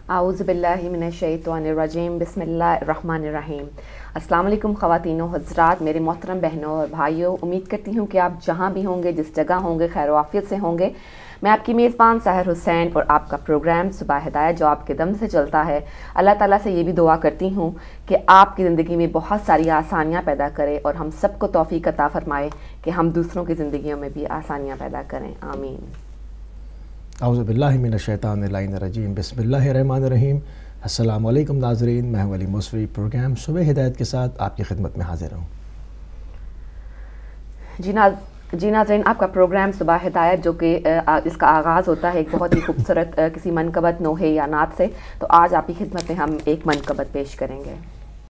आऊज़ु बिल्लाहि मिनश्शैतानिर्रजीम बिस्मिल्लाहिर्रहमानिर्रहीम। अस्सलाम वालेकुम ख़वातीनो हज़रात, मेरे मोहतरम बहनों और भाइयों, उम्मीद करती हूँ कि आप जहाँ भी होंगे, जिस जगह होंगे, खैर आफियत से होंगे। मैं आपकी मेज़बान सहर हुसैन और आपका प्रोग्राम सुबह हिदायत जो आपके दम से चलता है, अल्लाह ताला से ये भी दुआ करती हूँ कि आपकी ज़िंदगी में बहुत सारी आसानियाँ पैदा करे और हम सबको तौफ़ीक अता फ़रमाए कि हम दूसरों की ज़िंदगियों में भी आसानियाँ पैदा करें। आमीन। आऊज़ु बिल्लाहि मिनश्शैतानिर्रजीम बिस्मिल्लाहिर्रहमानिर्रहीम। अस्सलाम वालेकुम नाज़रीन, मैं वली मूसवी प्रोग्राम सुबह हिदायत के साथ आपकी खिदमत में हाजिर हूँ। जी नाज़रीन, आपका प्रोग्राम सुबह हिदायत जो कि इसका आगाज़ होता है एक बहुत ही खूबसूरत किसी मनकबत नोहे या नात से। तो आज आपकी खिदमत में हम एक मनकबत पेश करेंगे।